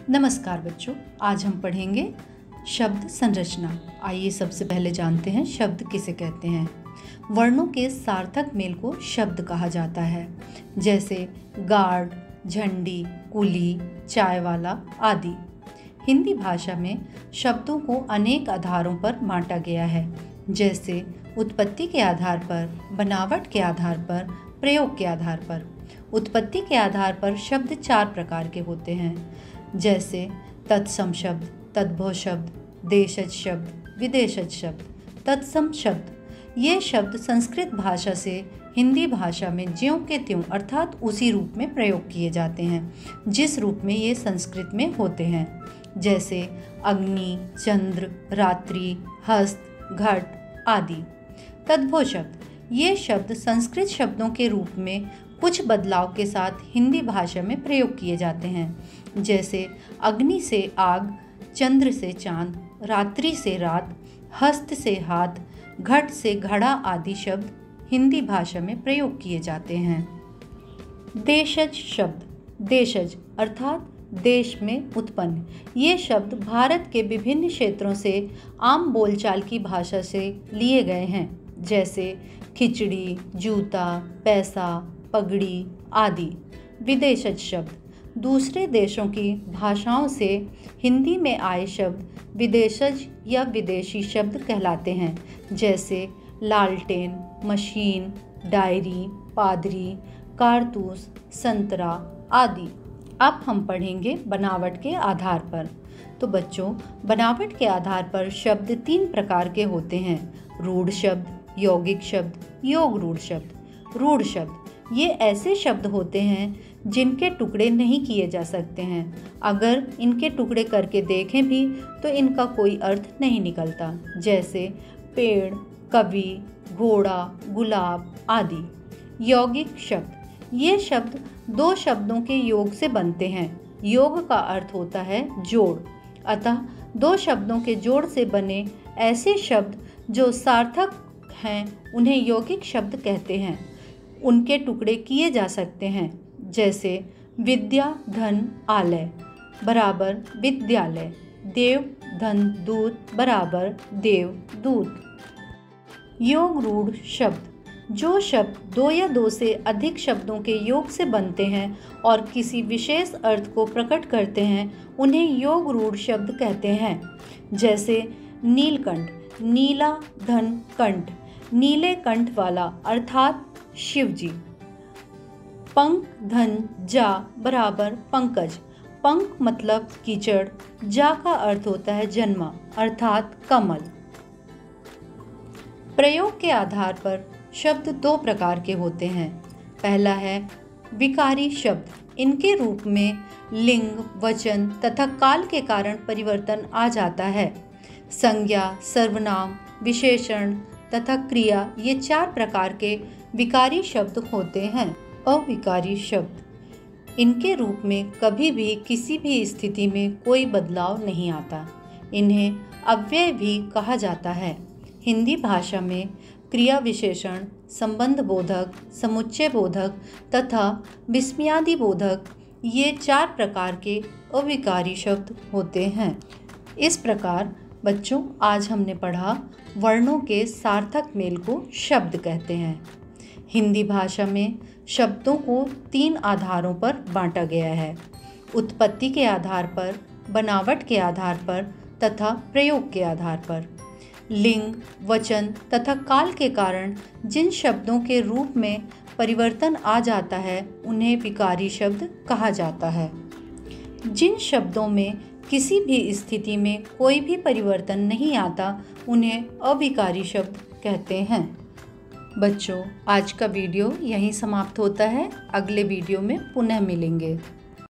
नमस्कार बच्चों, आज हम पढ़ेंगे शब्द संरचना। आइए सबसे पहले जानते हैं शब्द किसे कहते हैं। वर्णों के सार्थक मेल को शब्द कहा जाता है, जैसे गार्ड, झंडी, कुली, चाय वाला आदि। हिंदी भाषा में शब्दों को अनेक आधारों पर बांटा गया है, जैसे उत्पत्ति के आधार पर, बनावट के आधार पर, प्रयोग के आधार पर। उत्पत्ति के आधार पर शब्द 4 प्रकार के होते हैं, जैसे तत्सम शब्द, तद्भव शब्द, देशज शब्द, विदेशज शब्द। तत्सम शब्द, ये शब्द संस्कृत भाषा से हिंदी भाषा में ज्यों के त्यों अर्थात उसी रूप में प्रयोग किए जाते हैं जिस रूप में ये संस्कृत में होते हैं, जैसे अग्नि, चंद्र, रात्रि, हस्त, घट आदि। तद्भव शब्द, ये शब्द संस्कृत शब्दों के रूप में कुछ बदलाव के साथ हिंदी भाषा में प्रयोग किए जाते हैं, जैसे अग्नि से आग, चंद्र से चांद, रात्रि से रात, हस्त से हाथ, घट से घड़ा आदि शब्द हिंदी भाषा में प्रयोग किए जाते हैं। देशज शब्द, देशज अर्थात देश में उत्पन्न, ये शब्द भारत के विभिन्न क्षेत्रों से आम बोलचाल की भाषा से लिए गए हैं, जैसे खिचड़ी, जूता, पैसा, पगड़ी आदि। विदेशज शब्द, दूसरे देशों की भाषाओं से हिंदी में आए शब्द विदेशज या विदेशी शब्द कहलाते हैं, जैसे लालटेन, मशीन, डायरी, पादरी, कारतूस, संतरा आदि। अब हम पढ़ेंगे बनावट के आधार पर। तो बच्चों, बनावट के आधार पर शब्द 3 प्रकार के होते हैं, रूढ़ शब्द, यौगिक शब्द, योग रूढ़ शब्द। रूढ़ शब्द, ये ऐसे शब्द होते हैं जिनके टुकड़े नहीं किए जा सकते हैं। अगर इनके टुकड़े करके देखें भी तो इनका कोई अर्थ नहीं निकलता, जैसे पेड़, कवि, घोड़ा, गुलाब आदि। यौगिक शब्द, ये शब्द 2 शब्दों के योग से बनते हैं। योग का अर्थ होता है जोड़, अतः 2 शब्दों के जोड़ से बने ऐसे शब्द जो सार्थक हैं उन्हें यौगिक शब्द कहते हैं। उनके टुकड़े किए जा सकते हैं, जैसे विद्या धन आलय बराबर विद्यालय, देव धन दूत बराबर देव दूत। योग रूढ़ शब्द, जो शब्द 2 या 2 से अधिक शब्दों के योग से बनते हैं और किसी विशेष अर्थ को प्रकट करते हैं, उन्हें योग रूढ़ शब्द कहते हैं, जैसे नीलकंठ, नीला धन कंठ, नीले कंठ वाला अर्थात शिव जी। पंख धन जा बराबर पंकज, पंख मतलब कीचड़, जा का अर्थ होता है जन्मा अर्थात कमल। प्रयोग के आधार पर शब्द 2 प्रकार के होते हैं। पहला है विकारी शब्द, इनके रूप में लिंग, वचन तथा काल के कारण परिवर्तन आ जाता है। संज्ञा, सर्वनाम, विशेषण तथा क्रिया, ये 4 प्रकार के विकारी शब्द होते हैं। अविकारी शब्द, इनके रूप में कभी भी किसी भी स्थिति में कोई बदलाव नहीं आता। इन्हें अव्यय भी कहा जाता है। हिंदी भाषा में क्रिया विशेषण, संबंध बोधक, समुच्चय बोधक तथा विस्मयादि बोधक, ये 4 प्रकार के अविकारी शब्द होते हैं। इस प्रकार बच्चों, आज हमने पढ़ा वर्णों के सार्थक मेल को शब्द कहते हैं। हिंदी भाषा में शब्दों को 3 आधारों पर बांटा गया है, उत्पत्ति के आधार पर, बनावट के आधार पर तथा प्रयोग के आधार पर। लिंग, वचन तथा काल के कारण जिन शब्दों के रूप में परिवर्तन आ जाता है उन्हें विकारी शब्द कहा जाता है। जिन शब्दों में किसी भी स्थिति में कोई भी परिवर्तन नहीं आता उन्हें अविकारी शब्द कहते हैं। बच्चों, आज का वीडियो यहीं समाप्त होता है। अगले वीडियो में पुनः मिलेंगे।